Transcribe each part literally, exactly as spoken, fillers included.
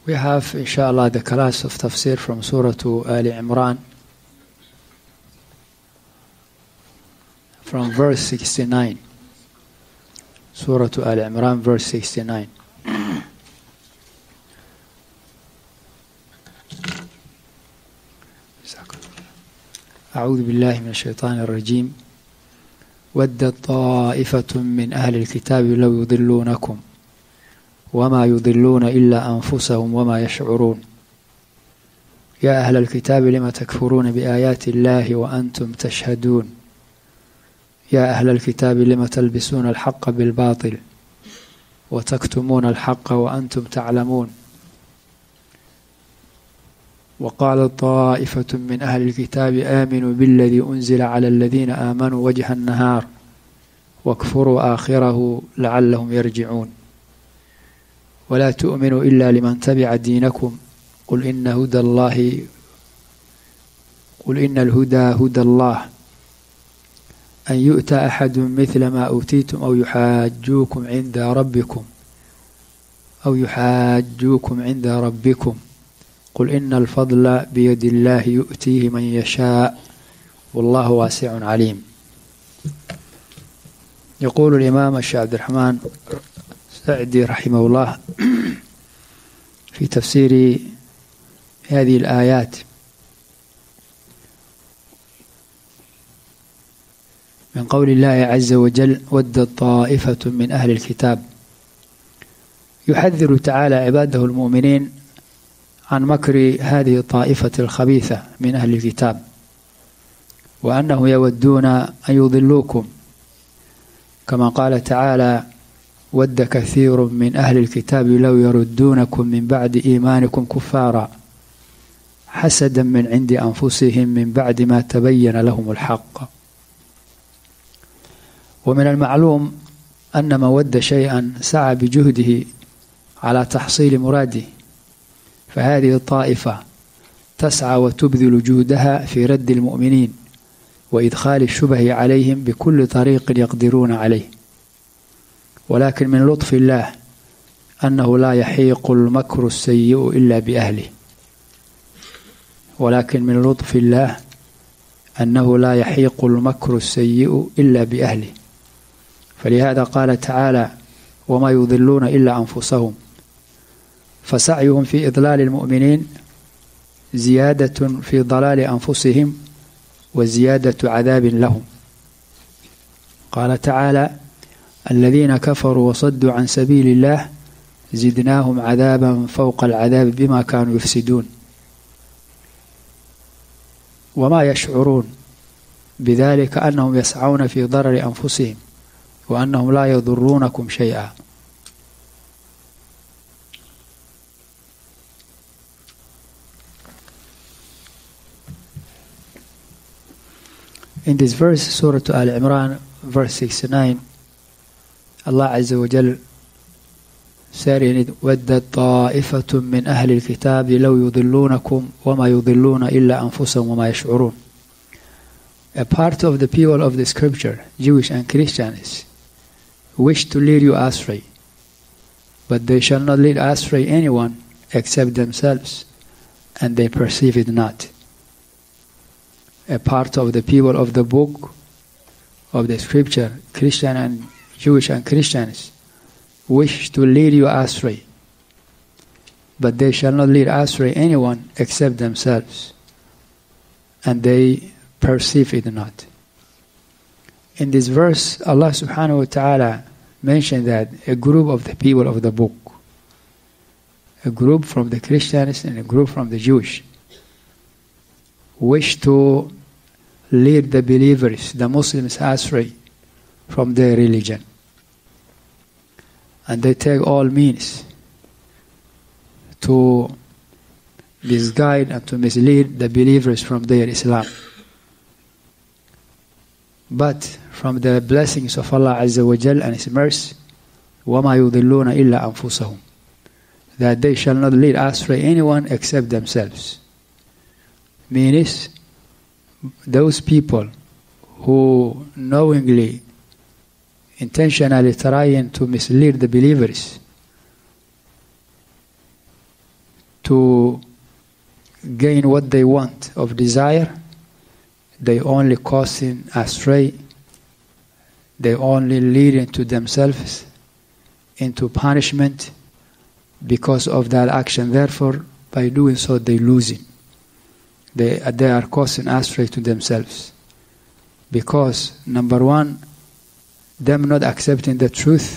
We have, inshallah, the class of tafsir from Surah Ali Imran from verse sixty-nine. Surah Ali Imran, verse sixty-nine. أعوذ بالله من الشيطان الرجيم. ودت طائفة من أهل الكتاب لو يضلونكم وما يضلون إلا أنفسهم وما يشعرون يا أهل الكتاب لم تكفرون بآيات الله وأنتم تشهدون يا أهل الكتاب لم تلبسون الحق بالباطل وتكتمون الحق وأنتم تعلمون وقال طائفة من أهل الكتاب آمنوا بالذي أنزل على الذين آمنوا وجه النهار واكفروا آخره لعلهم يرجعون ولا تؤمنوا إلا لمن تبع دينكم قل إن هدى الله قل إن الهدى هدى الله أن يؤتى أحد مثل ما أوتيتم أو يحاجوكم عند ربكم أو يحاجوكم عند ربكم قل إن الفضل بيد الله يؤتيه من يشاء والله واسع عليم. يقول الإمام الشيخ عبد الرحمن السعدي رحمه الله في تفسير هذه الآيات من قول الله عز وجل ودت طائفة من أهل الكتاب، يحذر تعالى عباده المؤمنين عن مكر هذه الطائفة الخبيثة من أهل الكتاب، وأنه يودون أن يضلوكم، كما قال تعالى ود كثير من أهل الكتاب لو يردونكم من بعد إيمانكم كفارا حسدا من عند أنفسهم من بعد ما تبين لهم الحق. ومن المعلوم أن من ود شيئا سعى بجهده على تحصيل مراده، فهذه الطائفة تسعى وتبذل جهدها في رد المؤمنين وإدخال الشبه عليهم بكل طريق يقدرون عليه، ولكن من لطف الله أنه لا يحيق المكر السيء إلا بأهله ولكن من لطف الله أنه لا يحيق المكر السيء إلا بأهله فلهذا قال تعالى وما يضلون إلا أنفسهم، فسعيهم في إضلال المؤمنين زيادة في ضلال أنفسهم وزيادة عذاب لهم. قال تعالى الذين كفروا وصدوا عن سبيل الله زدناهم عذابا فوق العذاب بما كانوا يفسدون وما يشعرون بذلك أنهم يسعون في ضرر أنفسهم وأنهم لا يضرونكم شيئا. In this verse, Surah Al-Imran, verse sixty-nine, Allah Azza wa Jal said in it, وَدَّتْ طَائِفَةٌ مِّنْ أَهْلِ الْكِتَابِ لَوْ يُضِلُّونَكُمْ وَمَا يُضِلُّونَ إِلَّا أَنفُسَهُمْ وَمَا يَشْعُرُونَ. A part of the people of the scripture, Jewish and Christians, wish to lead you astray, but they shall not lead astray anyone except themselves, and they perceive it not. A part of the people of the book of the scripture, Christian and Jewish and Christians, wish to lead you astray, but they shall not lead astray anyone except themselves, and they perceive it not. In this verse, Allah subhanahu wa ta'ala mentioned that a group of the people of the book, a group from the Christians and a group from the Jewish, wish to lead the believers, the Muslims, astray from their religion. And they take all means to misguide and to mislead the believers from their Islam. But from the blessings of Allah Azza wa Jal and His mercy, وَمَا يُضِلُّونَ إِلَّا أَنفُسَهُم, that they shall not lead astray anyone except themselves. Means those people who knowingly, intentionally trying to mislead the believers to gain what they want of desire, they only causing astray, they only leading to themselves into punishment because of that action. Therefore, by doing so, they losing. They, they are causing astray to themselves. Because, number one, them not accepting the truth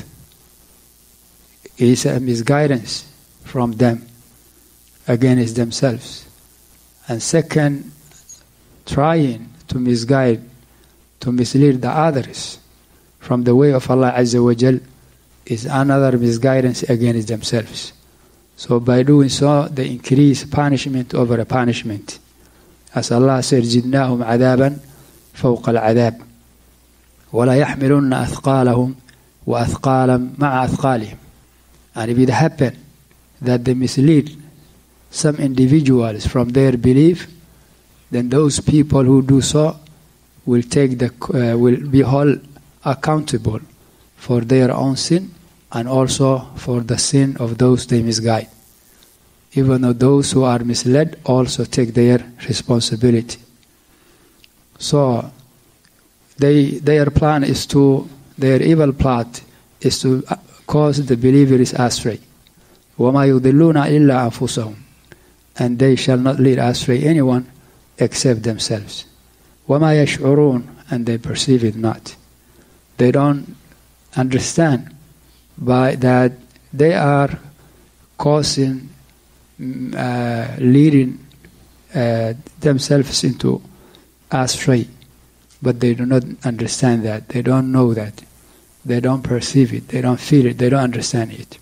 is a misguidance from them against themselves. And second, trying to misguide, to mislead the others from the way of Allah Azza wa Jal is another misguidance against themselves. So by doing so, they increase punishment over a punishment. As Allah said, زِدْنَاهُمْ عَذَابًا فَوْقَ الْعَذَابِ وَلَا يَحْمِلُنَّ أَثْقَالَهُمْ وَأَثْقَالًا مَعَ أَثْقَالِهِمْ. And if it happen that they mislead some individuals from their belief, then those people who do so will take the uh, will be held accountable for their own sin and also for the sin of those they misguide. Even though those who are misled also take their responsibility. So they, their plan is to, their evil plot is to cause the believers astray. وَمَا يُضِلُّونَ إِلَّا أَنفُسَهُمْ. And they shall not lead astray anyone except themselves. وَمَا يَشْعُرُونَ. And they perceive it not. They don't understand by that they are causing, uh, leading uh, themselves into astray. But they do not understand that. They don't know that. They don't perceive it. They don't feel it. They don't understand it.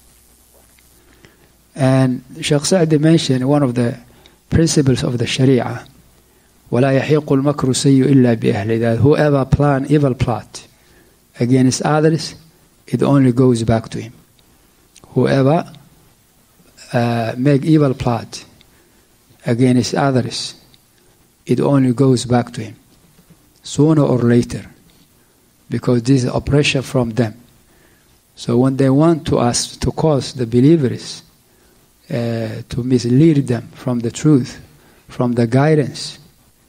And Shaykh Sa'di mentioned one of the principles of the Sharia, وَلَا يَحِيقُ الْمَكْرُ سَيُّ إِلَّا بِأَهْلِ. That whoever plan evil plot against others, it only goes back to him. Whoever uh, make evil plot against others, it only goes back to him, sooner or later, because this is oppression from them. So when they want to us to cause the believers uh, to mislead them from the truth, from the guidance,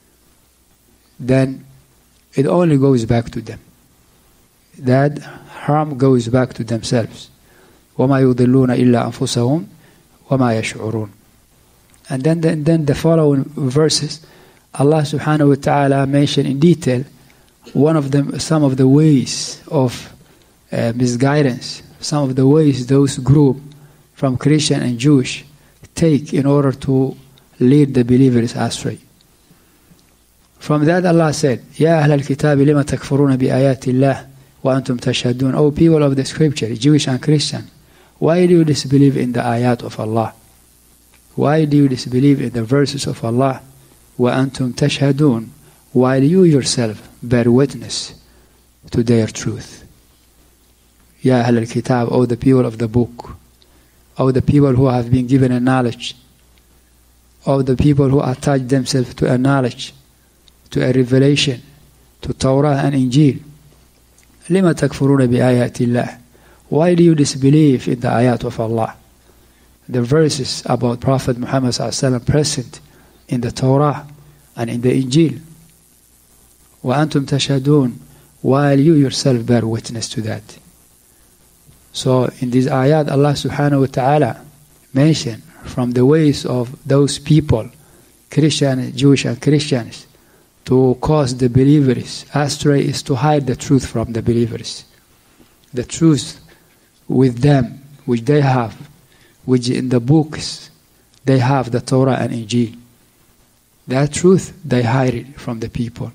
then it only goes back to them. That harm goes back to themselves. وَمَا يُضِلُّونَ إِلَّا أَنفُسَهُمْ وَمَا يَشْعُرُونَ. And then, then, then the following verses, Allah subhanahu wa ta'ala mentioned in detail one of them, some of the ways of uh, misguidance, some of the ways those group from Christian and Jewish take in order to lead the believers astray. From that Allah said, يَا أَهْلَ الْكِتَابِ لِمَ تَكْفُرُونَ بِآيَاتِ اللَّهِ وَأَنْتُمْ تَشْهَدُونَ. O people of the scripture, Jewish and Christian, why do you disbelieve in the ayat of Allah? Why do you disbelieve in the verses of Allah? وَأَنْتُمْ تَشْهَدُونَ. While you yourself bear witness to their truth. Ya Ahl al-Kitab, O the people of the book, O the people who have been given a knowledge, O the people who attach themselves to a knowledge, to a revelation, to Torah and Injil. لِمَ تَكْفُرُونَ بِآيَاتِ اللَّهِ. Why do you disbelieve in the ayat of Allah? The verses about Prophet Muhammad sallallahu alaihi wasallam present in the Torah and in the Injil. وَأَنْتُمْ تَشْهَدُونَ. While you yourself bear witness to that. So in this ayat, Allah subhanahu wa ta'ala mentioned from the ways of those people, Christian, Jewish and Christians, to cause the believers astray is to hide the truth from the believers. The truth with them, which they have, which in the books they have the Torah and Injil. That truth, they hide it from the people.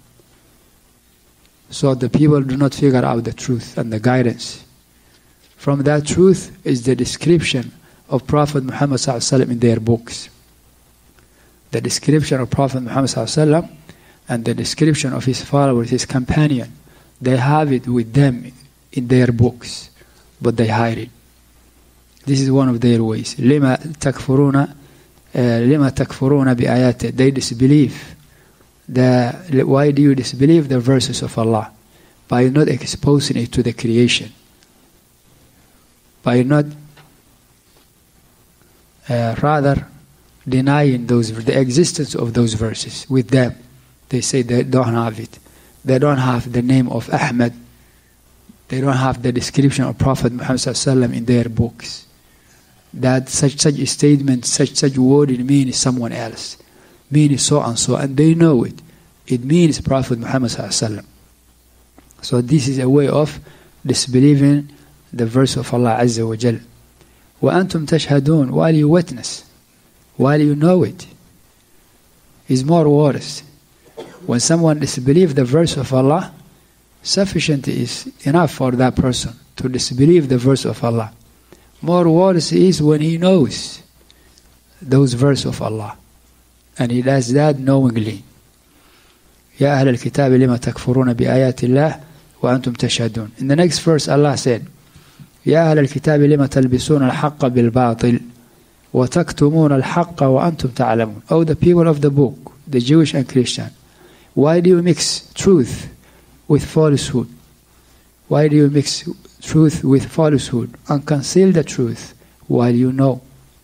So the people do not figure out the truth and the guidance. From that truth is the description of Prophet Muhammad sallallahu alaihi wasallam in their books. The description of Prophet Muhammad sallallahu alaihi wasallam and the description of his followers, his companion, they have it with them in their books, but they hide it. This is one of their ways. لِمَا تَكْفُرُونَ لِمَا تَكْفُرُونَ بِآيَاتِ. They disbelieve. The, why do you disbelieve the verses of Allah? By not exposing it to the creation. By not, uh, rather, denying those the existence of those verses with them. They say they don't have it. They don't have the name of Ahmed. They don't have the description of Prophet Muhammad sallallahu alaihi wasallam in their books. That such such a statement, such such word, it means someone else, means so and so, and they know it. It means Prophet Muhammad sallallahu alaihi wasallam. So this is a way of disbelieving the verse of Allah Azza wa Jal. وَأَنْتُمْ تَشْهَدُونَ, while you witness, while you know it, is more worse. When someone disbelieves the verse of Allah, sufficient is enough for that person to disbelieve the verse of Allah. More worse is when he knows those verses of Allah, and he does that knowingly. يَا أَهْلَ الْكِتَابِ لِمَا تَكْفُرُونَ بِآيَاتِ اللَّهِ وَأَنْتُمْ تَشْهَدُونَ. In the next verse Allah said, يَا أَهْلَ الْكِتَابِ لِمَا تَلْبِسُونَ الْحَقَّ بِالْبَاطِلِ وَتَكْتُمُونَ الْحَقَّ وَأَنْتُمْ تَعْلَمُونَ. Oh, the people of the book, the Jewish and Christian, why do you mix truth with falsehood? Why do you mix truth with falsehood and conceal the truth while you know?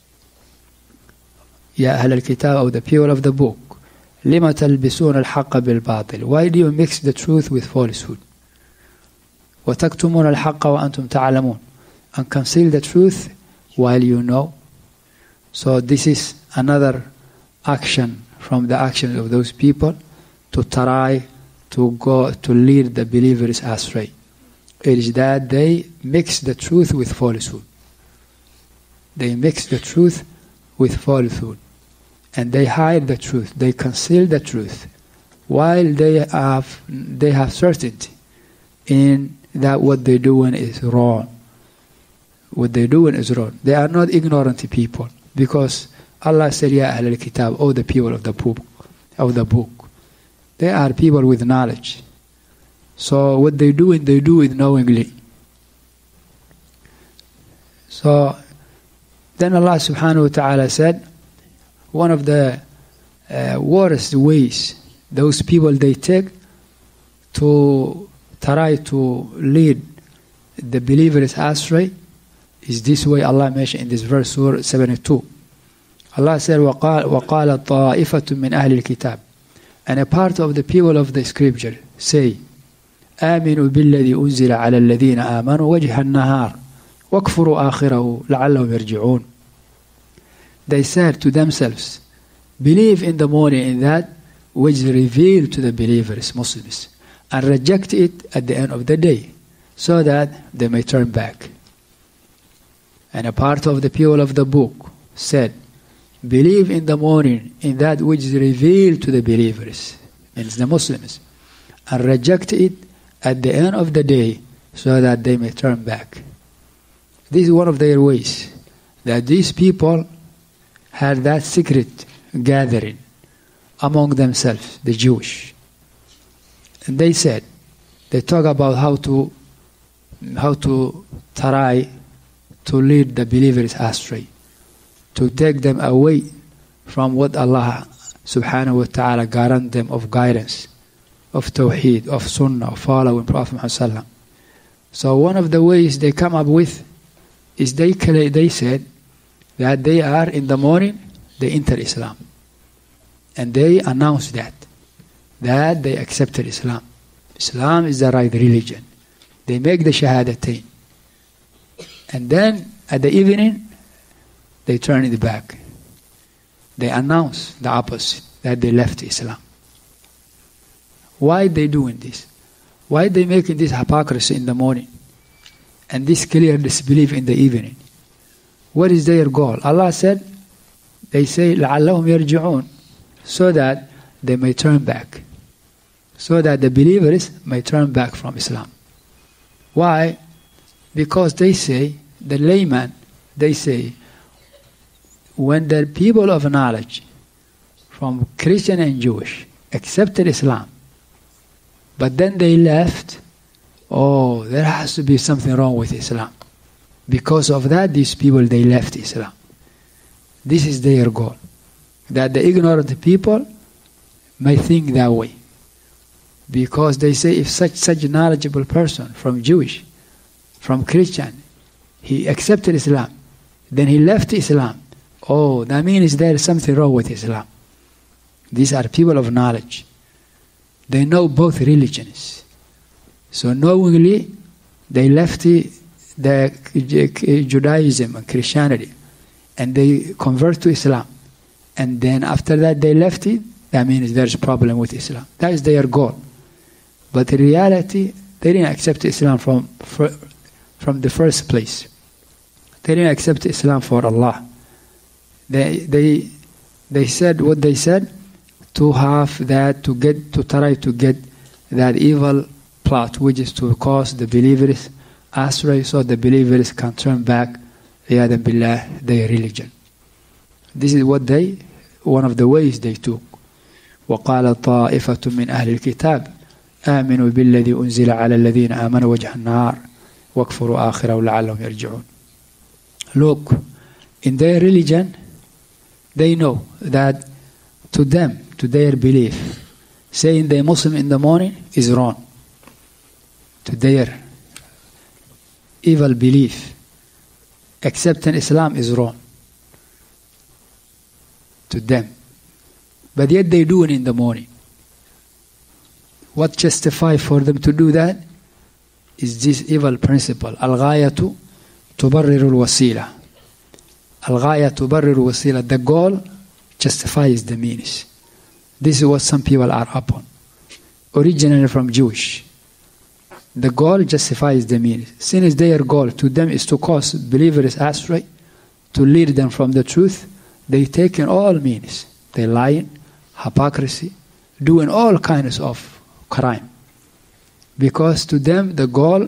Ya Ahl al-Kitab, or the people of the book, لِمَا تَلْبِسُونَ الْحَقَّ بِالْبَاطِلِ. Why do you mix the truth with falsehood? وَتَكْتُمُونَ الْحَقَّ وَأَنْتُمْ تَعْلَمُونَ. And conceal the truth while you know. So this is another action from the actions of those people to try to go to lead the believers astray. It is that they mix the truth with falsehood. They mix the truth with falsehood. And they hide the truth. They conceal the truth. While they have, they have certainty in that what they're doing is wrong. What they're doing is wrong. They are not ignorant people. Because Allah said, Ya Ahl al-Kitab, oh the people of the book, of the book. They are people with knowledge. So what they do, they do it knowingly. So then Allah subhanahu wa ta'ala said, one of the uh, worst ways those people they take to try to lead the believers astray is this way Allah mentioned in this verse, Surah seventy-two. Allah said, وَقَالَ, وَقَالَ طَائِفَةٌ مِّنْ أَهْلِ الْكِتَابِ. And a part of the people of the scripture say, آمنوا بالذي أنزل على الذين آمنوا وجه النهار واكفروا آخره لعلهم يرجعون. They said to themselves, believe in the morning in that which is revealed to the believers, Muslims, and reject it at the end of the day, so that they may turn back. And a part of the people of the book said, believe in the morning in that which is revealed to the believers, means the Muslims, and reject it at the end of the day, so that they may turn back. This is one of their ways, that these people had that secret gathering among themselves, the Jewish. And they said, they talk about how to how to try to lead the believers astray, to take them away from what Allah subhanahu wa ta'ala guaranteed them of guidance, of tawheed, of sunnah, of following Prophet Muhammad sallallahu alaihi wasallam. So one of the ways they come up with is they they said that they are in the morning, they enter Islam. And they announce that, that they accepted Islam. Islam is the right religion. They make the shahadatain. And then at the evening, they turn it back. They announce the opposite, that they left Islam. Why they doing this? Why they making this hypocrisy in the morning and this clear disbelief in the evening? What is their goal? Allah said, they say, لَعَلَّهُمْ يَرْجِعُونَ, so that they may turn back. So that the believers may turn back from Islam. Why? Because they say, the layman, they say, when the people of knowledge, from Christian and Jewish, accepted Islam, but then they left, oh, there has to be something wrong with Islam. Because of that, these people, they left Islam. This is their goal. That the ignorant people may think that way. Because they say if such such a knowledgeable person from Jewish, from Christian, he accepted Islam, then he left Islam, Oh, that means there is something wrong with Islam. These are people of knowledge. They know both religions. So knowingly, they left the, the Judaism and Christianity, and they convert to Islam. And then after that they left it, that means there's a problem with Islam. That is their goal. But in reality, they didn't accept Islam from, from the first place. They didn't accept Islam for Allah. They, they, they said what they said, to have that, to get, to try to get that evil plot, which is to cause the believers astray, so the believers can turn back, yadan billah, their religion. This is what they, one of the ways they took. وَقَالَ طَائِفَةٌ مِّنْ أَهْلِ الْكِتَابِ آمِنُوا بِالَّذِي أُنزِلَ عَلَى الَّذِينَ آمَنُوا وَجْهَ النَّهَارِ وَاكْفُرُوا آخِرَهُ لَعَلَّهُمْ يَرْجِعُونَ. Look, in their religion, they know that to them, to their belief, saying they're Muslim in the morning is wrong. To their evil belief, accepting Islam is wrong. To them. But yet they do it in the morning. What justifies for them to do that is this evil principle. Al-ghayatu tubarriru al-wasila. Al-ghaya tubarriru al-wasila. The goal justifies the means. This is what some people are upon. Originally from Jewish. The goal justifies the means. Since their goal to them is to cause believers astray, to lead them from the truth, they take in all means. They lying, hypocrisy, doing all kinds of crime. Because to them the goal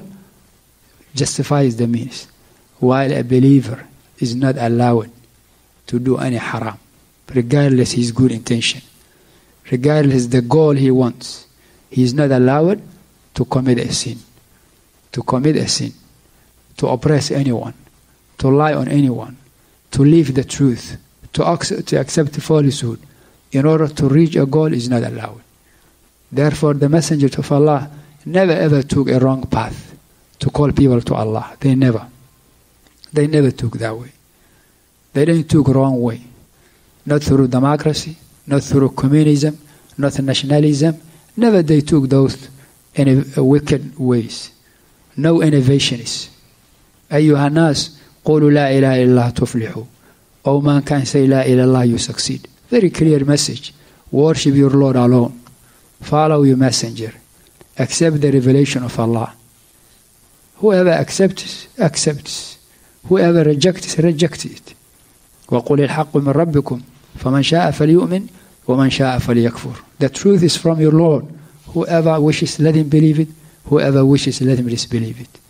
justifies the means. While a believer is not allowed to do any haram, regardless his good intention, regardless the goal he wants, he is not allowed to commit a sin, to commit a sin, to oppress anyone, to lie on anyone, to leave the truth, to accept, to accept falsehood in order to reach a goal is not allowed. Therefore, the Messenger of Allah never ever took a wrong path to call people to Allah. They never. They never took that way. They didn't took wrong way. Not through democracy, not through communism, not nationalism. Never they took those in wicked ways. No innovationists. أيها الناس قولوا لا إله إلا الله تفلحوا. Oh man can say La ilaha illallah, you succeed. Very clear message. Worship your Lord alone. Follow your messenger. Accept the revelation of Allah. Whoever accepts, accepts. Whoever rejects, rejects it. وَقُلِ الْحَقُّ مِنْ رَبِّكُمْ فَمَنْ شَاءَ فَلْيُؤْمِنْ وَمَنْ شَاءَ فَلْيَكْفُرْ. The truth is from your Lord. Whoever wishes, let him believe it. Whoever wishes, let him disbelieve it.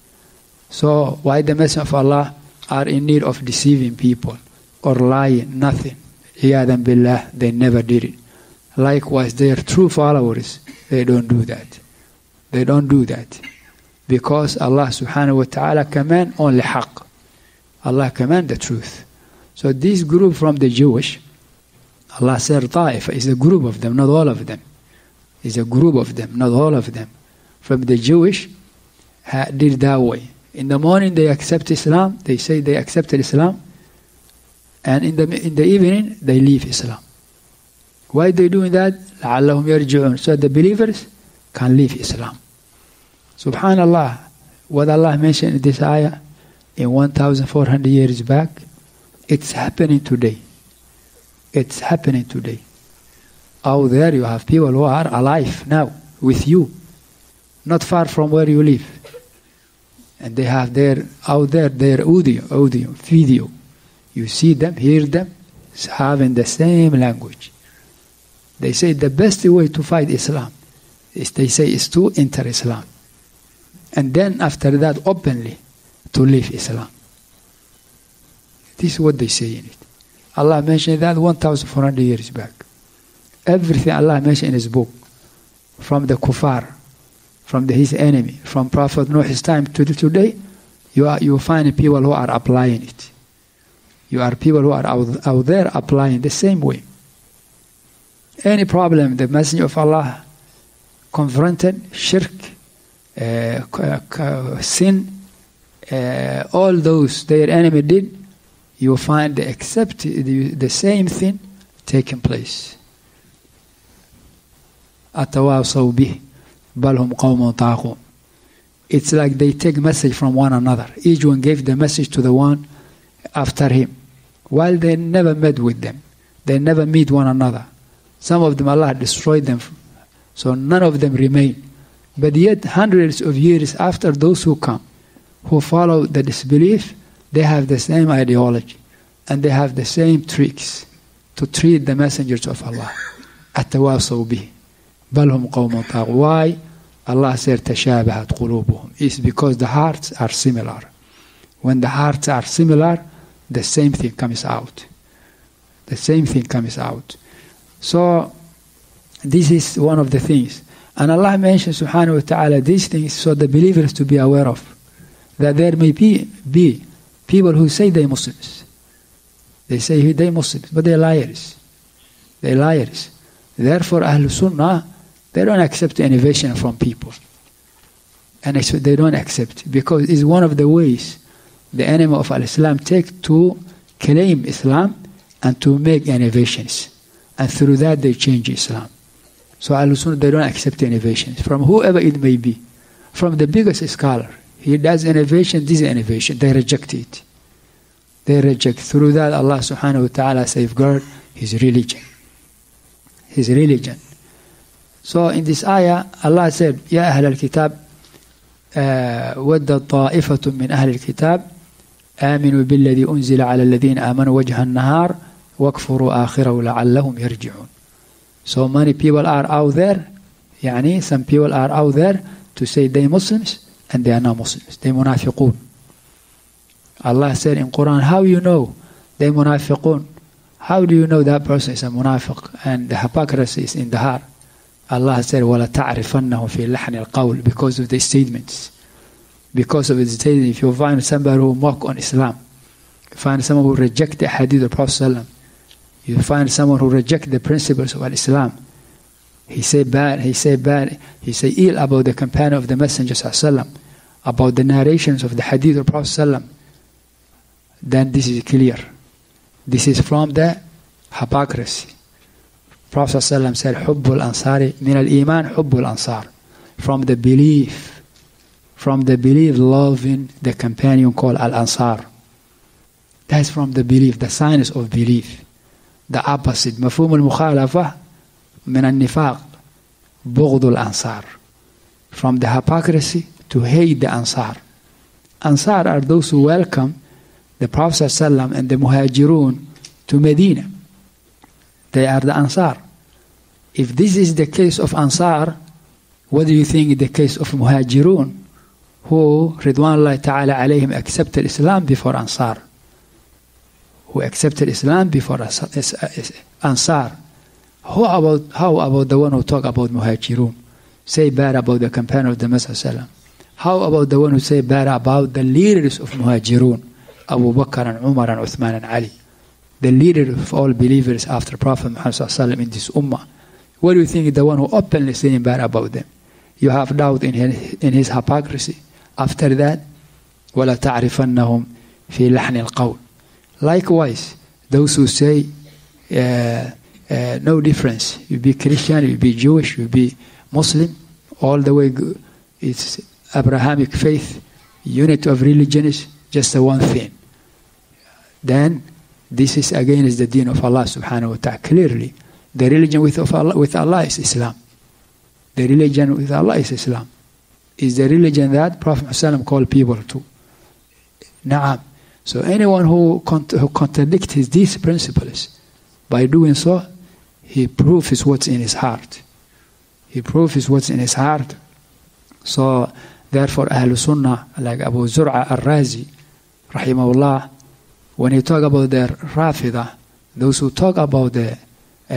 So why the Messenger of Allah are in need of deceiving people or lying? Nothing. Iyadan billah, they never did it. Likewise, their true followers, they don't do that. They don't do that. Because Allah subhanahu wa ta'ala command only haqq. Allah command the truth. So this group from the Jewish, Allah said Ta'ifa is a group of them, not all of them. It's a group of them, not all of them. From the Jewish, did that way. In the morning they accept Islam, they say they accepted Islam, and in the in the evening they leave Islam. Why are they doing that? لَعَلَّهُمْ يَرْجِعُونَ. So the believers can leave Islam. Subhanallah, what Allah mentioned in this ayah in one thousand four hundred years back, it's happening today. It's happening today. Out there you have people who are alive now with you, not far from where you live. And they have their, out there, their audio, audio, video. You see them, hear them, having the same language. They say the best way to fight Islam is, they say, is to enter Islam. And then after that, openly, to leave Islam. This is what they say in it. Allah mentioned that one thousand four hundred years back. Everything Allah mentioned in His book, from the kuffar, from the, His enemy, from Prophet Nuh's time to today, you are you find people who are applying it. You are people who are out, out there applying the same way. Any problem the Messenger of Allah confronted, shirk, uh, sin, uh, all those their enemy did, you will find the, accept, the, the same thing taking place. أتواصوا به بل هم قوم طاغون. It's like they take message from one another. Each one gave the message to the one after him, while they never met with them. They never meet one another. Some of them Allah destroyed them, so none of them remain. But yet hundreds of years after, those who come, who follow the disbelief, they have the same ideology and they have the same tricks to treat the messengers of Allah. أتواصوا به بل هم قوم طاغون. Why? Allah said تشابهت قلوبهم. It's because the hearts are similar. When the hearts are similar, the same thing comes out. The same thing comes out. So this is one of the things. And Allah mentions subhanahu wa ta'ala these things so the believers to be aware of. That there may be, be people who say they're Muslims. They say they're Muslims, but they're liars. They're liars. Therefore, Ahlul Sunnah, they don't accept innovation from people. And they don't accept, because it's one of the ways the enemy of Al-Islam take to claim Islam and to make innovations. And through that they change Islam. So Ahlul Sunnah, they don't accept innovations from whoever it may be. From the biggest scholar, he does innovation, this is innovation. They reject it. They reject. Through that, Allah subhanahu wa ta'ala safeguard his religion. His religion. So in this ayah, Allah said, Ya Ahl al-Kitab, وَدَّ طَائِفَةٌ مِّنْ أَهْلِ الْكِتَابِ آمِنُوا بِالَّذِي أُنزِلَ عَلَى الَّذِينَ آمَنُوا وَجْهَ النَّهَارِ وَاكْفُرُوا آخِرَهُ لَعَلَّهُمْ يَرْجِعُونَ. So many people are out there, يعني, some people are out there to say they Muslims and they are not Muslims. They munafiqun. Allah said in Quran, how you know they munafiqun? How do you know that person is a munafiq and the hypocrisy is in the heart? Allah said, وَلَا تَعْرِفَنَّهُ فِي لَحْنِ الْقَوْلِ, because of the statements. Because of the statements. If you find somebody who mock on Islam, you find someone who reject the hadith of Prophet ﷺ, you find someone who reject the principles of Islam, he say bad, he say bad, he say ill about the companion of the Messenger ﷺ, about the narrations of the hadith of Prophet ﷺ, then this is clear. This is from the hypocrisy. Prophet ﷺ said, Hubbul Ansari min al-Iman, Hubbul Ansar. From the belief, from the belief, loving the companion called Al-Ansar. That's from the belief, the signs of belief. The opposite, مفهوم المخالفة من النفاق, بغض الأنصار. From the hypocrisy to hate the Ansar. Ansar are those who welcome the Prophet ﷺ and the Muhajirun to Medina. They are the Ansar. If this is the case of Ansar, what do you think is the case of Muhajirun, who, Ridwanullahi ta'ala alayhim, accepted Islam before Ansar? Who accepted Islam before Ansar? How about, how about the one who talk about Muhajirun? Say bad about the companion of the Messenger. How about the one who say bad about the leaders of Muhajirun? Abu Bakr and Umar and Uthman and Ali. The leader of all believers after Prophet Muhammad sallallahu in this ummah. What do you think is the one who openly saying bad about them? You have doubt in his, in his hypocrisy. After that, وَلَا تَعْرِفَنَّهُمْ فِي لَحْنِ الْقَوْلِ. Likewise, those who say uh, uh, no difference. You be Christian, you be Jewish, you be Muslim, all the way good. It's Abrahamic faith, unity of religion is just the one thing. Then this is again is the deen of Allah subhanahu wa ta'ala. Clearly, the religion with, of Allah, with Allah is Islam. The religion with Allah is Islam. Is the religion that Prophet Muhammad called people to. Na'am. So anyone who, cont who contradicts these principles, by doing so, he proves what's in his heart. He proves what's in his heart. So therefore, Ahlul Sunnah, like Abu Zur'a al-Razi, rahimahullah, when he talk about the Rafidah, those who talk about the uh,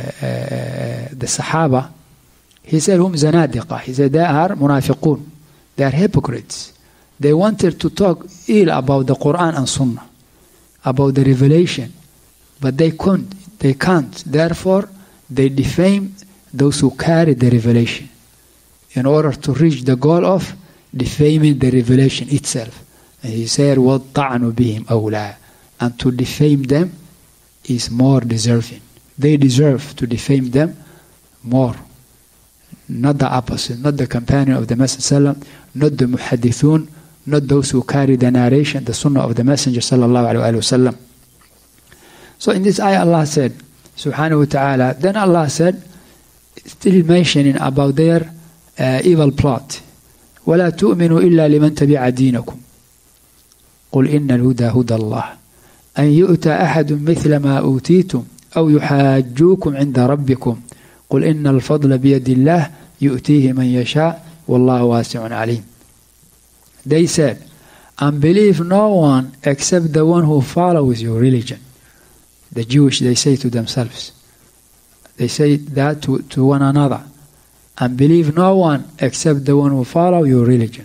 uh, the Sahaba, he said, hum zanadiqa. He said, they are munafiqun. They are hypocrites. They wanted to talk ill about the Quran and Sunnah, about the revelation, but they couldn't. They can't. Therefore, they defame those who carry the revelation in order to reach the goal of defaming the revelation itself. And he said, وَالطَّعْنُ بِهِمْ أَوْلَى. and to defame them is more deserving. They deserve to defame them more. Not the opposite, not the companion of the Messenger, not the muhaddithun, not those who carry the narration, the sunnah of the Messenger sallallahu alaihi wasallam. So in this ayah Allah said, subhanahu wa ta'ala, then Allah said, still mentioning about their uh, evil plot. وَلَا تُؤْمِنُوا إِلَّا لِمَنْ تَبِعَ دِينَكُمْ قُلْ إِنَّ الْهُدَى هُدَى اللَّهِ أَنْ يُؤْتَى أَحَدٌ مِثْلَ مَا أُوتِيتُمْ أَوْ يُحَاجُّوكُمْ عِنْدَ رَبِّكُمْ قُلْ إِنَّ الْفَضْلَ بِيَدِ اللَّهِ يُؤْتِيهِ مَنْ يَشَاءُ وَاللَّهُ وَاسِعٌ عَلِيمٌ. They said, unbelieve no one except the one who follows your religion. The Jewish, they say to themselves, they say that to, to one another, and believe no one except the one who follows your religion.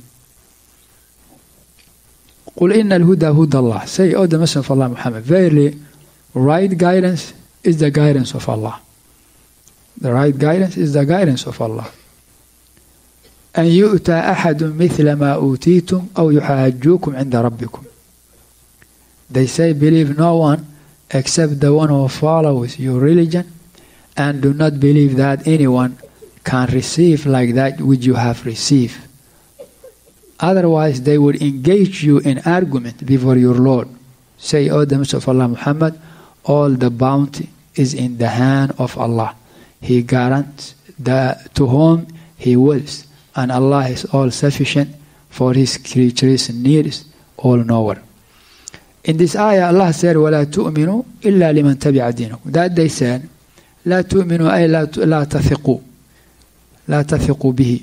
قُلْ إِنَّ الْهُدَى هُدَى اللَّهِ. Say, oh the Messenger of Allah Muhammad, verily right guidance is the guidance of Allah. The right guidance is the guidance of Allah. أَنْ يُؤْتَى أَحَدٌ مِثْلَ مَا أُوتِيتُمْ أَوْ يُحَاجُّوكُمْ عِنْدَ رَبِّكُمْ. They say, believe no one except the one who follows your religion, and do not believe that anyone can receive like that which you have received. Otherwise, they would engage you in argument before your Lord. Say, O the Messenger of Allah Muhammad, all the bounty is in the hand of Allah. He guarantees the, to whom He wills, and Allah is all sufficient for His creatures' needs, all knower. In this ayah, Allah said, وَلَا تُؤْمِنُوا إِلَّا لِمَنْ تَبِعَ دِينَكُمْ. That they said, لا تؤمنوا أي لا لا تثقوا لا تثقوا به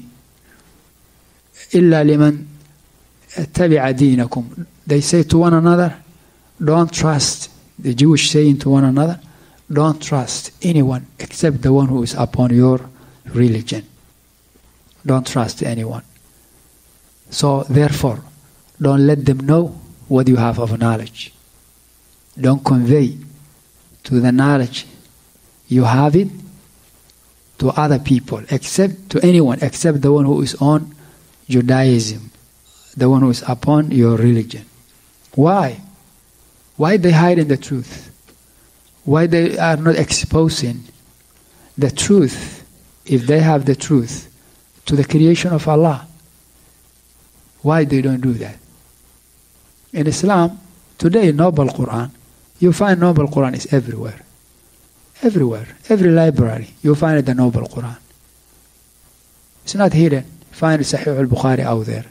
إلا لمن تبع دينكم. They say to one another, don't trust. The Jewish saying to one another, don't trust anyone except the one who is upon your religion. Don't trust anyone. So therefore, don't let them know what you have of knowledge. Don't convey to the knowledge you have it to other people, except to anyone except the one who is on Judaism, the one who is upon your religion. Why? Why they hiding the truth? Why they are not exposing the truth, if they have the truth, to the creation of Allah? Why they don't do that? In Islam, today, Noble Quran, you find Noble Quran is everywhere. Everywhere. Every library, you find the Noble Quran. It's not hidden. Find Sahih al-Bukhari out there.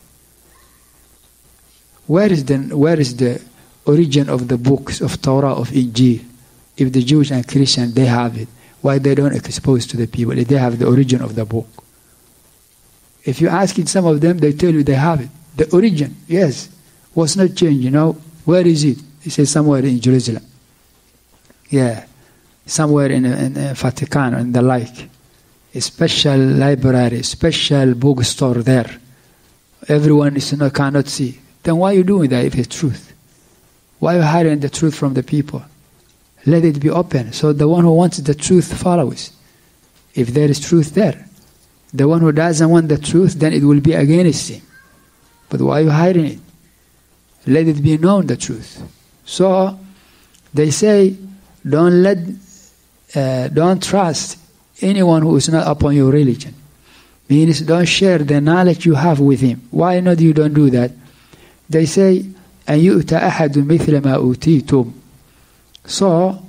Where is the, where is the origin of the books of Torah, of Injil? If the Jews and Christians, they have it, why they don't expose to the people if they have the origin of the book? If you ask it, some of them, they tell you they have it. The origin, yes, was not changed, you know. Where is it? He says somewhere in Jerusalem. Yeah, somewhere in, in, in Vatican and the like. A special library, special bookstore there. Everyone is, you know, cannot see. Then why are you doing that if it's truth? Why are you hiding the truth from the people? Let it be open so the one who wants the truth follows. If there is truth there. The one who doesn't want the truth, then it will be against him. But why are you hiding it? Let it be known, the truth. So they say, don't let, uh, don't trust anyone who is not upon your religion. Means don't share the knowledge you have with him. Why not you don't do that? They say, أَنْ يُؤْتَ أَحَدٌ مِثْلَ مَا أُوتِيتُمْ. So,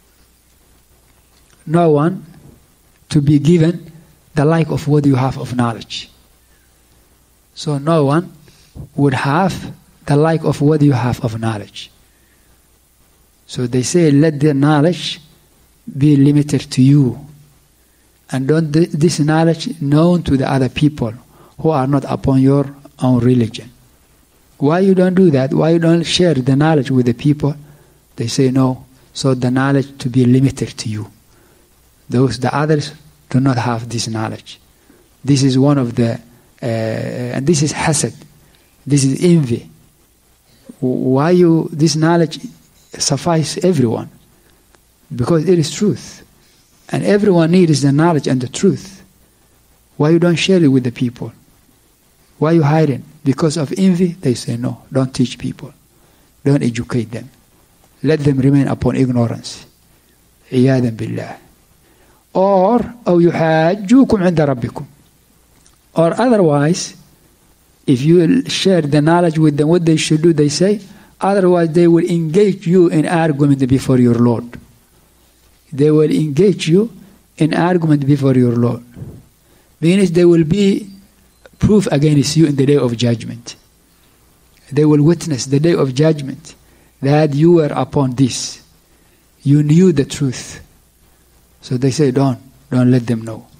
no one to be given the like of what you have of knowledge. So no one would have the like of what you have of knowledge. So they say, let the knowledge be limited to you. And don't th- this knowledge known to the other people who are not upon your own religion. Why you don't do that? Why you don't share the knowledge with the people? They say no. So the knowledge to be limited to you. Those, the others, do not have this knowledge. This is one of the, uh, and this is hasad. This is envy. Why you, this knowledge suffice everyone? Because it is truth. And everyone needs the knowledge and the truth. Why you don't share it with the people? Why you hiding? Because of envy, they say no, don't teach people. Don't educate them. let them remain upon ignorance. عياذا بالله. Or أو يحاجوكم عند ربكم. Or otherwise, if you share the knowledge with them, what they should do, they say, otherwise they will engage you in argument before your Lord. They will engage you in argument before your Lord. Means they will be proof against you in the day of judgment. They will witness the day of judgment that you were upon this. You knew the truth. So they say, don't, don't let them know.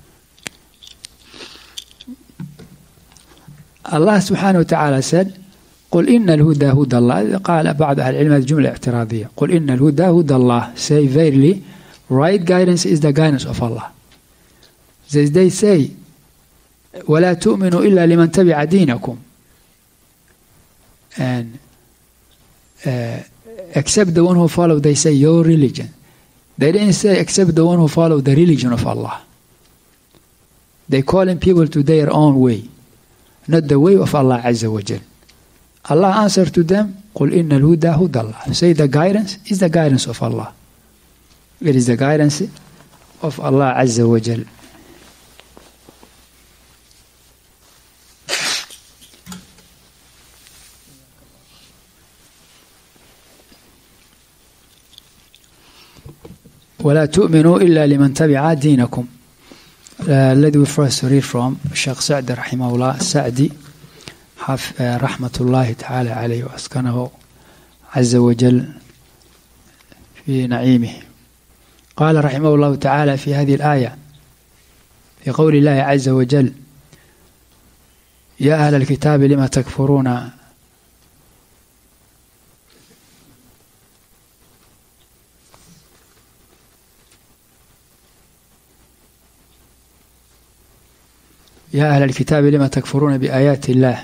Allah subhanahu wa ta'ala said, قل إن الهدى هدى الله. قال بعض أهل العلم جملة اعتراضية. قل إن الهدى هدى الله. Say verily, right guidance is the guidance of Allah. They say, ولا تؤمنوا إلا لمن تبع دينكم. And uh, except the one who follow, they say your religion. They didn't say except the one who follow the religion of Allah. They calling people to their own way, not the way of Allah Azza wa Jal. Allah answered to them, قُلْ إِنَّ الْهُدَى هُدَى اللَّهِ. Say the guidance is the guidance of Allah. It is the guidance of Allah Azza wa Jal. ولا تؤمنوا إلا لمن تبع دينكم. الذي we first read from Shaykh Sa'di rahimahullah, Sa'di رحمة الله تعالى عليه وأسكنه عز وجل في نعيمه. قال رحمه الله تعالى في هذه الآية في قول الله عز وجل يا أهل الكتاب لما تكفرون يا أهل الكتاب لما تكفرون بآيات الله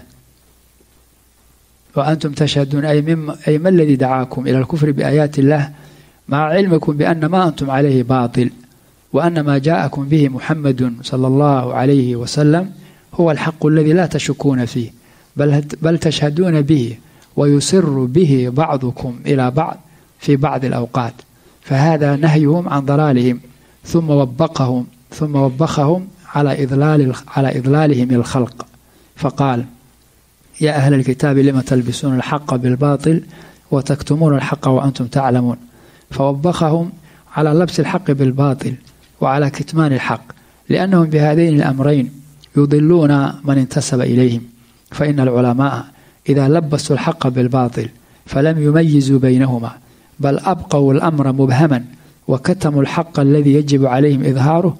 وأنتم تشهدون. أي, مم أي ما الذي دعاكم إلى الكفر بآيات الله مع علمكم بأن ما أنتم عليه باطل وأن ما جاءكم به محمد صلى الله عليه وسلم هو الحق الذي لا تشكون فيه بل, بل تشهدون به ويسر به بعضكم إلى بعض في بعض الأوقات. فهذا نهيهم عن ضلالهم ثم وبقهم ثم وبخهم على إضلال على إضلالهم الخلق. فقال يا أهل الكتاب لما تلبسون الحق بالباطل وتكتمون الحق وأنتم تعلمون. فوبخهم على لبس الحق بالباطل وعلى كتمان الحق لأنهم بهذين الأمرين يضلون من انتسب إليهم. فإن العلماء إذا لبسوا الحق بالباطل فلم يميزوا بينهما بل أبقوا الأمر مبهما وكتموا الحق الذي يجب عليهم إظهاره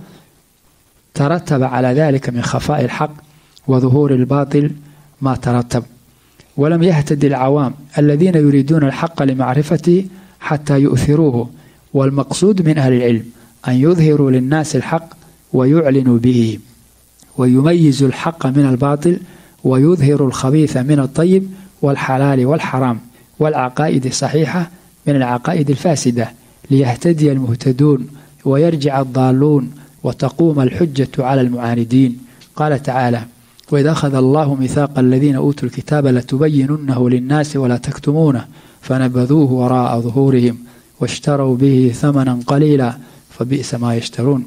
ترتب على ذلك من خفاء الحق وظهور الباطل ما ترتب. ولم يهتد العوام الذين يريدون الحق لمعرفته حتى يؤثروه. والمقصود من أهل العلم أن يظهروا للناس الحق ويعلنوا به ويميزوا الحق من الباطل ويظهروا الخبيث من الطيب والحلال والحرام والعقائد الصحيحة من العقائد الفاسدة ليهتدي المهتدون ويرجع الضالون وتقوم الحجة على المعاندين. قال تعالى وإذا أخذ الله ميثاق الذين أوتوا الكتاب لتبيننه للناس ولا تكتمونه فنبذوه وراء ظهورهم واشتروا به ثمنا قليلا فبئس ما يشترون.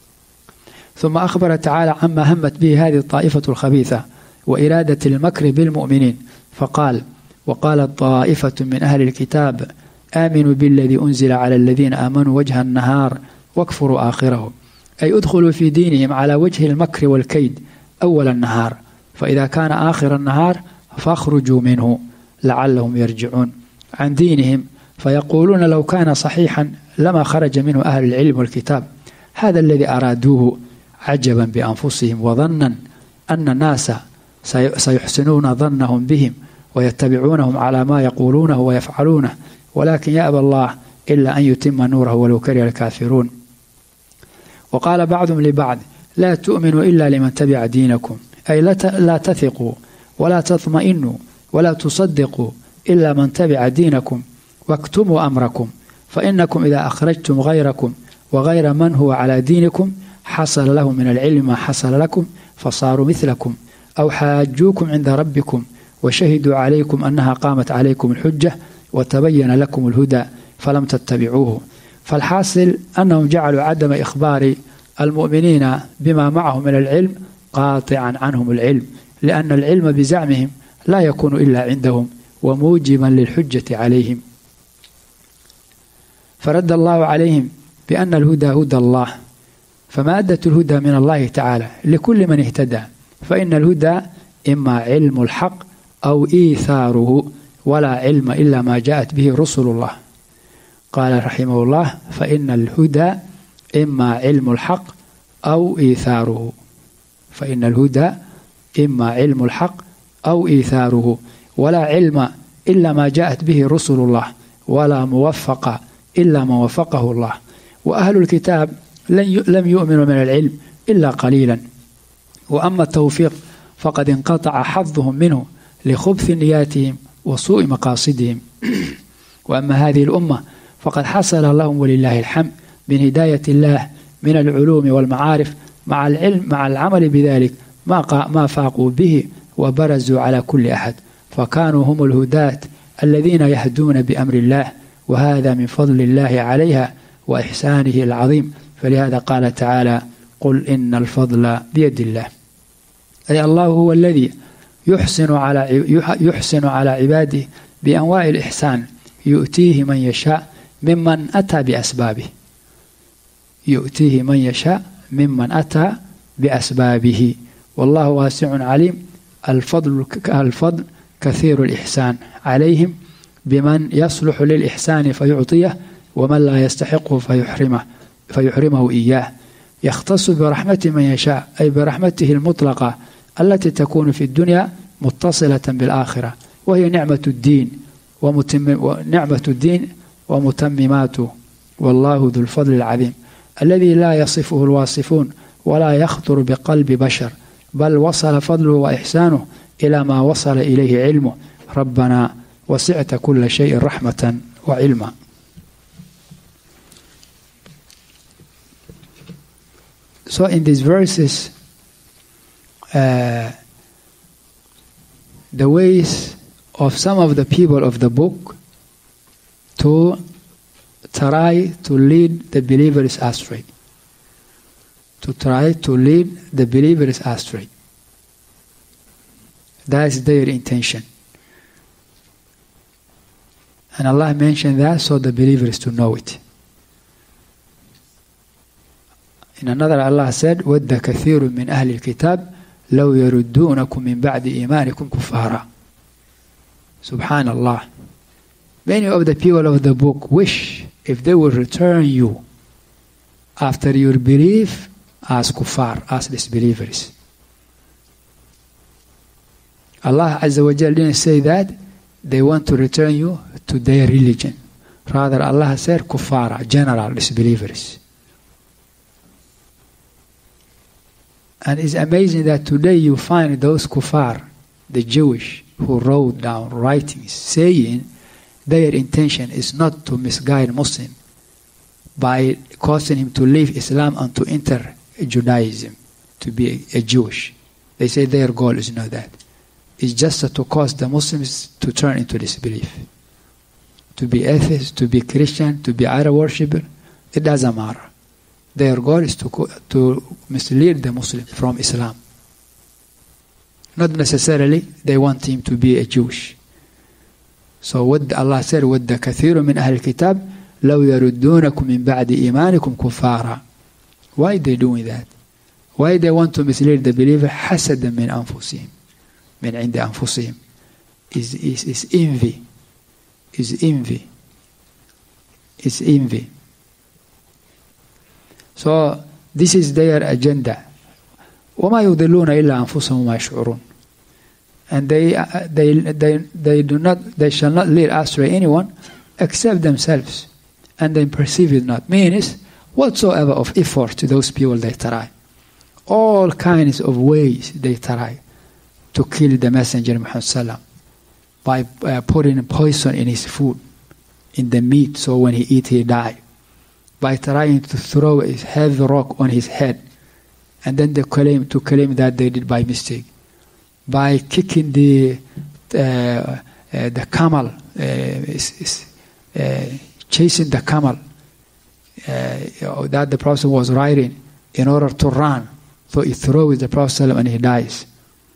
ثم أخبر تعالى عما همت به هذه الطائفة الخبيثة وإرادة المكر بالمؤمنين فقال وقالت طائفة من أهل الكتاب آمنوا بالذي أنزل على الذين آمنوا وجه النهار واكفروا آخره. أي ادخلوا في دينهم على وجه المكر والكيد أول النهار فإذا كان آخر النهار فاخرجوا منه لعلهم يرجعون عن دينهم فيقولون لو كان صحيحا لما خرج منه أهل العلم والكتاب. هذا الذي أرادوه عجبا بأنفسهم وظنا أن الناس سيحسنون ظنهم بهم ويتبعونهم على ما يقولونه ويفعلونه ولكن يأبى الله إلا أن يتم نوره ولو كره الكافرون. وقال بعضهم لبعض لا تؤمنوا إلا لمن تبع دينكم أي لا تثقوا ولا تطمئنوا ولا تصدقوا إلا من تبع دينكم واكتموا أمركم فإنكم إذا أخرجتم غيركم وغير من هو على دينكم حصل له من العلم ما حصل لكم فصاروا مثلكم أو حاجوكم عند ربكم وشهدوا عليكم أنها قامت عليكم الحجة وتبين لكم الهدى فلم تتبعوه. فالحاصل أنهم جعلوا عدم إخبار المؤمنين بما معهم من العلم قاطعا عنهم العلم، لأن العلم بزعمهم لا يكون إلا عندهم وموجبا للحجة عليهم. فرد الله عليهم بأن الهدى هدى الله، فمادة الهدى من الله تعالى لكل من اهتدى، فإن الهدى إما علم الحق أو إيثاره، ولا علم إلا ما جاءت به رسل الله. قال رحمه الله: فإن الهدى إما علم الحق أو إيثاره، فإن الهدى إما علم الحق أو إيثاره، ولا علم إلا ما جاءت به رسل الله، ولا موفق إلا ما وفقه الله. وأهل الكتاب لم يؤمنوا من العلم إلا قليلا، وأما التوفيق فقد انقطع حظهم منه لخبث نياتهم وسوء مقاصدهم. وأما هذه الأمة فقد حصل لهم ولله الحمد من هداية الله من العلوم والمعارف مع العلم مع العمل بذلك ما ما فاقوا به وبرزوا على كل أحد، فكانوا هم الهداة الذين يهدون بأمر الله، وهذا من فضل الله عليها وإحسانه العظيم. فلهذا قال تعالى: قل إن الفضل بيد الله. أي الله هو الذي يحسن على يحسن على عباده بأنواع الإحسان، يؤتيه من يشاء ممن أتى بأسبابه، يؤتيه من يشاء ممن أتى بأسبابه، والله واسع عليم. الفضل الفضل كثير الإحسان عليهم بمن يصلح للإحسان فيعطيه، ومن لا يستحقه فيحرمه فيحرمه إياه. يختص برحمة من يشاء، أي برحمته المطلقة التي تكون في الدنيا متصلة بالآخرة، وهي نعمة الدين ومتم نعمة الدين ومتمماته. والله ذو الفضل العظيم الذي لا يصفه الواصفون ولا يخطر بقلب بشر، بل وصل فضله وإحسانه إلى ما وصل إليه علمه. ربنا وسعت كل شيء رحمة وعلما. So in these verses, uh, the ways of some of the people of the book to try to lead the believers astray. To try to lead the believers astray. That is their intention. And Allah mentioned that so the believers to know it. In another, Allah said, وَدَّ كَثِيرٌ مِّنْ أَهْلِ الْكِتَابِ لَوْ يَرُدُّونَكُم مِّن بَعْدِ إِيمَانِكُمْ كُفَّارًا. Subhanallah. Many of the people of the book wish if they would return you after your belief as kuffar, as disbelievers. Allah Azza wa Jalla didn't say that they want to return you to their religion. Rather, Allah said kuffara, general disbelievers. And it's amazing that today you find those kuffar, the Jewish, who wrote down writings saying their intention is not to misguide Muslim by causing him to leave Islam and to enter Judaism, to be a, a Jewish. They say their goal is not that. It's just to cause the Muslims to turn into disbelief. To be atheist, to be Christian, to be Arab worshipper, it doesn't matter. Their goal is to, to mislead the Muslim from Islam. Not necessarily they want him to be a Jewish. So what Allah said, وَدَّ كَثِيرٌ مِّنْ أَهْلِ الْكِتَابِ لَوْ يَرُدُّونَكُم مِّن بَعْدِ إِيمَانِكُمْ كُفَّارًا. Why are they doing that? Why they want to mislead the believer? حَسَدًا مِّنْ أَنفُسِهِمْ مِنْ عِنْدِ أَنفُسِهِمْ is, is, is envy. Is envy. Is envy. So this is their agenda. وَمَا يُضِلُّونَ إِلَّا أَنفُسَهُمْ وَمَا يَشْعُرُونَ. And they, uh, they, they, they do not, they shall not lead astray anyone except themselves, and they perceive it not. Means whatsoever of effort to those people they try, all kinds of ways they try to kill the Messenger Muhammad Sallam by uh, putting poison in his food, in the meat, so when he eat he die. By trying to throw a heavy rock on his head, and then they claim to claim that they did by mistake. By kicking the uh, uh, the camel, uh, is, is, uh, chasing the camel uh, you know, that the Prophet was riding in order to run. So he throws the Prophet and he dies.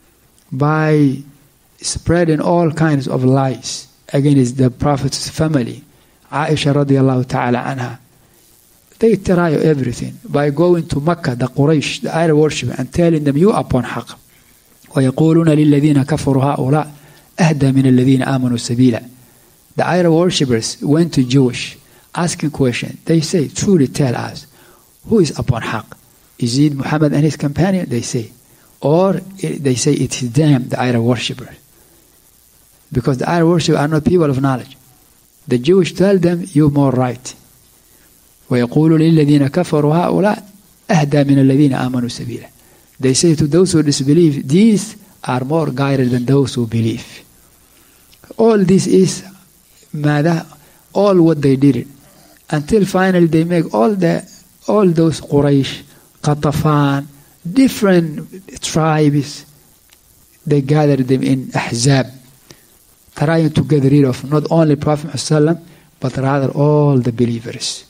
By spreading all kinds of lies against the Prophet's family, Aisha radiallahu ta'ala anha, they try everything by going to Mecca, the Quraysh, the idol worship, and telling them, you upon haqq. وَيَقُولُونَ لِلَّذِينَ كَفَرُوا هَؤُلَاء أَهْدَى مِنَ الَّذِينَ آمَنُوا سَبِيلًا. The idol worshippers went to Jewish, asking questions. They say, truly tell us, who is upon haqq? Is it Muhammad and his companion? They say. Or they say it is them, the idol worshippers. Because the idol worshippers are not people of knowledge. The Jewish tell them, you're more right. وَيَقُولُ لِلَّذِينَ كَفَرُوا هَؤُلَاء أَهْدَى مِنَ الَّذِينَ آمَنُوا سَبِيلًا. They say to those who disbelieve, these are more guided than those who believe. All this is mada, all what they did it. Until finally they make all the all those Quraysh, Qatafan, different tribes, they gathered them in Ahzab, trying to get rid of not only Prophet ﷺ, but rather all the believers.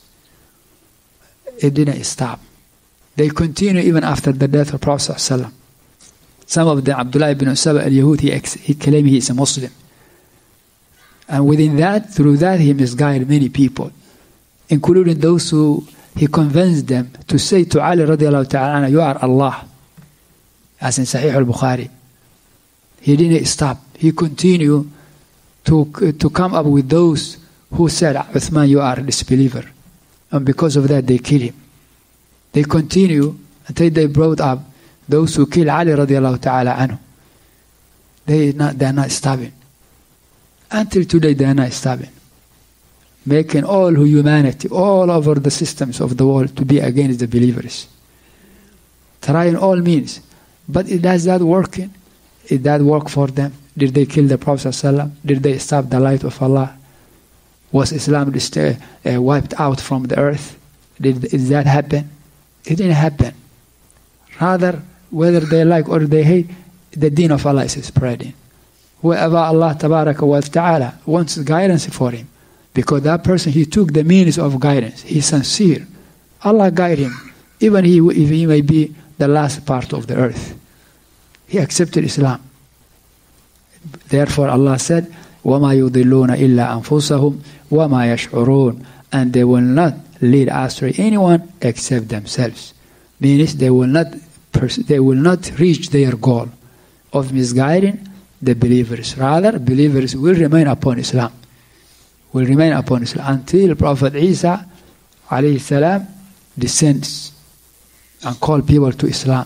It didn't stop. They continue even after the death of Prophet ﷺ. Some of them, Abdullah ibn Saba al-Yahud, he, he claimed he is a Muslim. And within that, through that, he misguided many people, including those who he convinced them to say to Ali radiallahu ta'ala, you are Allah, as in Sahih al-Bukhari. He didn't stop. He continued to, to come up with those who said, Uthman, you are a disbeliever. And because of that, they killed him. They continue until they brought up those who killed Ali radiallahu ta'ala anhu. They not, they are not stopping. Until today, they are not stopping. Making all humanity, all over the systems of the world, to be against the believers. Trying all means. But it does that working? Did that work for them? Did they kill the Prophet ﷺ? Did they stop the light of Allah? Was Islam uh, wiped out from the earth? Did, did that happen? It didn't happen. Rather, whether they like or they hate, the deen of Allah is spreading. Whoever Allah tabaraka wa ta'ala wants guidance for him, because that person, he took the means of guidance. He's sincere. Allah guide him, even he, if he may be the last part of the earth. He accepted Islam. Therefore Allah said, وَمَا يُضِلُّونَ إِلَّا أَنفُسَهُمْ وَمَا يَشْعُرُونَ. And they will not lead astray anyone except themselves. Means they will not they will not reach their goal of misguiding the believers. Rather, believers will remain upon Islam. Will remain upon Islam until Prophet Isa alayhi salam descends and call people to Islam.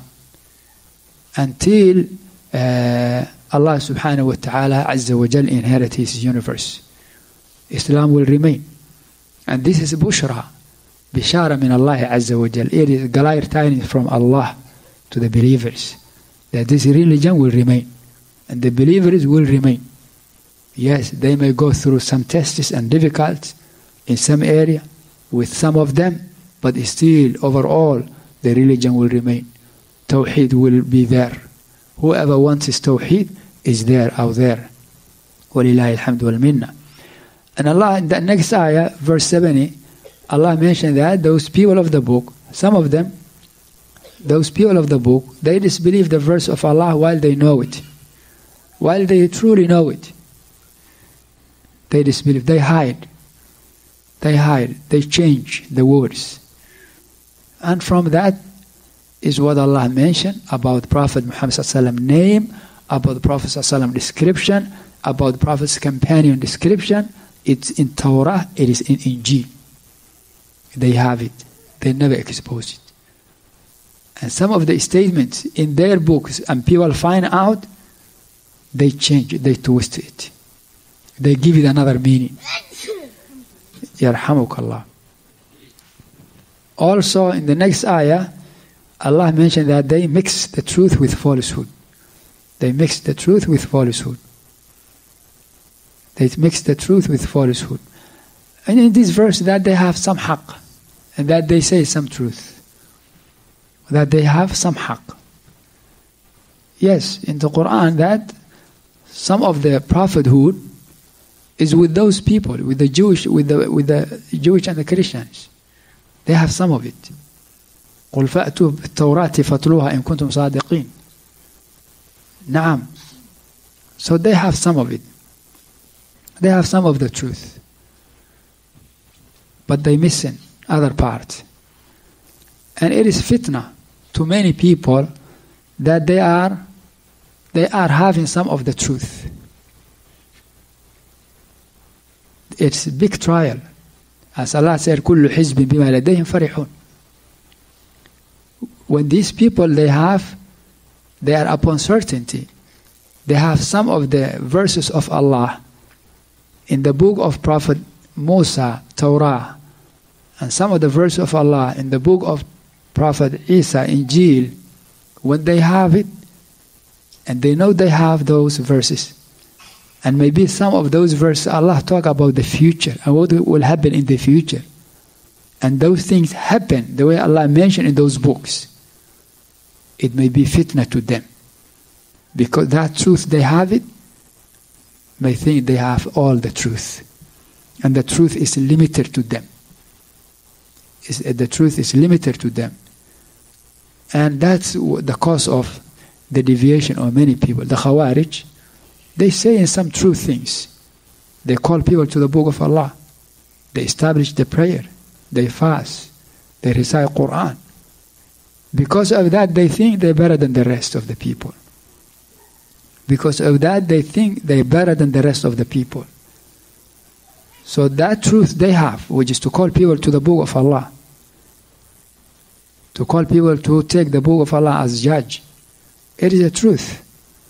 Until uh, Allah subhanahu wa ta'ala azza wa jal inherit his universe. Islam will remain. And this is bushra, bishara min Allah azza wa jal. It is glad tidings from Allah to the believers that this religion will remain. And the believers will remain. Yes, they may go through some tests and difficulties in some area with some of them, but still overall the religion will remain. Tawheed will be there. Whoever wants his Tawheed is there, out there. وَلِلَّهِ الْحَمْدُ وَالْمِنَّةِ. And Allah, in the next ayah, verse seventy, Allah mentioned that those people of the book, some of them, those people of the book, they disbelieve the verse of Allah while they know it. While they truly know it. They disbelieve. They hide. They hide. They change the words. And from that is what Allah mentioned about Prophet Muhammad sallallahu alaihi wasallam name, about the Prophet sallallahu alaihi wasallam description, about the Prophet's companion description. It's in Torah, it is in Injil. They have it. They never expose it. And some of the statements in their books, and people find out, they change it, they twist it. They give it another meaning. Yarhamukallah. Also, in the next ayah, Allah mentioned that they mix the truth with falsehood. They mix the truth with falsehood. They mix the truth with falsehood. And in this verse, that they have some haqq, and that they say some truth. That they have some haqq. Yes, in the Quran, that some of the prophethood is with those people, with the Jewish, with the with the Jewish and the Christians. They have some of it. قل فأتوا بالتوراة فاتلوها إن كنتم صادقين. نعم. So they have some of it. They have some of the truth. But they missing other part. And it is fitna to many people that they are they are having some of the truth. It's a big trial. As Allah said, كل حزب بما لديهم فرحون. When these people, they have, they are upon certainty. They have some of the verses of Allah in the book of Prophet Musa, Torah, and some of the verses of Allah in the book of Prophet Isa, Injil. When they have it, and they know they have those verses, and maybe some of those verses, Allah talk about the future and what will happen in the future. And those things happen the way Allah mentioned in those books. It may be fitna to them. Because that truth, they have it, may think they have all the truth. And the truth is limited to them. It's, the truth is limited to them. And that's the cause of the deviation of many people. The Khawarij, they say in some true things. They call people to the book of Allah. They establish the prayer. They fast. They recite Quran. Because of that, they think they're better than the rest of the people. Because of that, they think they're better than the rest of the people. So that truth they have, which is to call people to the book of Allah, to call people to take the book of Allah as judge, it is a truth.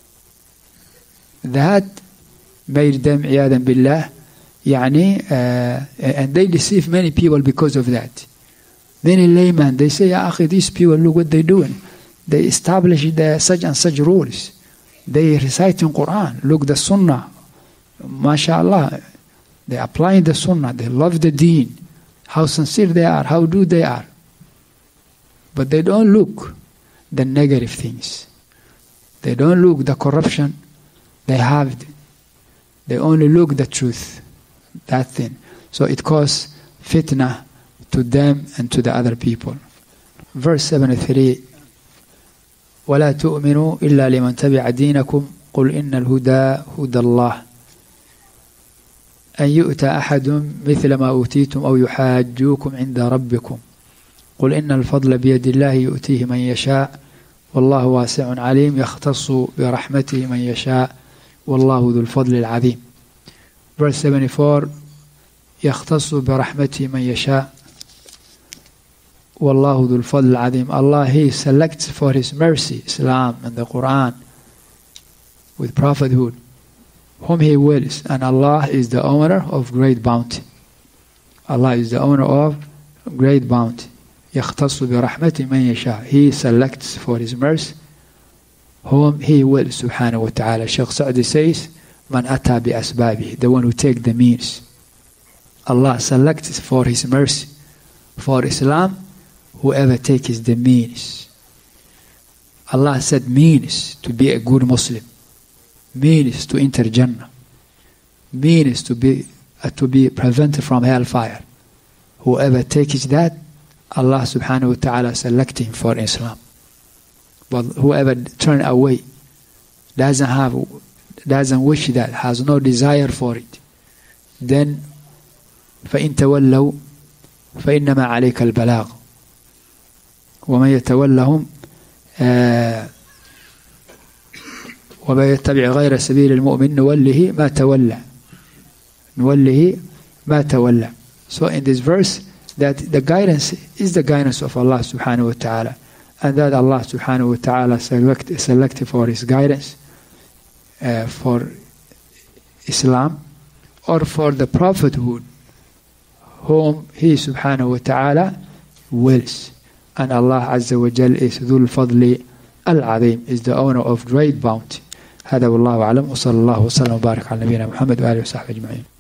That made them, iyadan billah, yani, uh, and they deceive many people because of that. Many laymen, they say, Ya akhi, these people, look what they're doing. They establish the such and such rules. They recite in Quran. Look, the Sunnah. MashaAllah. They apply the Sunnah. They love the deen. How sincere they are. How do they are. But they don't look the negative things. They don't look the corruption they have. They only look the truth. That thing. So it causes fitna to them and to the other people. Verse seventy-three. ولا تؤمنوا إلا لمن تبع دينكم قل إن الهدى هدى الله أن يؤتى أحد مثل ما أوتيتم أو يحاجوكم عند ربكم قل إن الفضل بيد الله يؤتيه من يشاء والله واسع عليم يختص برحمته من يشاء والله ذو الفضل العظيم. Verse seventy-four. يختص برحمته من يشاء والله ذو الفضل العظيم. Allah, He selects for His mercy, Islam and the Quran, with prophethood, whom He wills. And Allah is the owner of great bounty. Allah is the owner of great bounty. يختص برحمته من يشاء. He selects for His mercy whom He wills, subhanahu wa ta'ala. Shaykh Sa'di says, Man ata bi asbabi, the one who take the means. Allah selects for His mercy, for Islam, whoever takes the means. Allah said means to be a good Muslim, means to enter Jannah, means to be uh, to be prevented from hellfire. Whoever takes that, Allah subhanahu wa ta'ala selecting for Islam. But whoever turn away, doesn't have, doesn't wish that, has no desire for it, then فإن تولوا فإنما عليك البلاغ ومن يتولهم ومن يتبع غير سبيل المؤمن نوله ما تولى نوله ما تولى. So in this verse, that the guidance is the guidance of Allah subhanahu wa ta'ala, and that Allah subhanahu wa ta'ala select, selected for His guidance uh, for Islam or for the prophethood whom He subhanahu wa ta'ala wills. And Allah Azza wa Jal is Dhul Fadli Al-Azim, is the owner of great bounty. هذا والله أعلم وصلى الله وسلم وبارك على نبينا محمد وآله وصحبه أجمعين.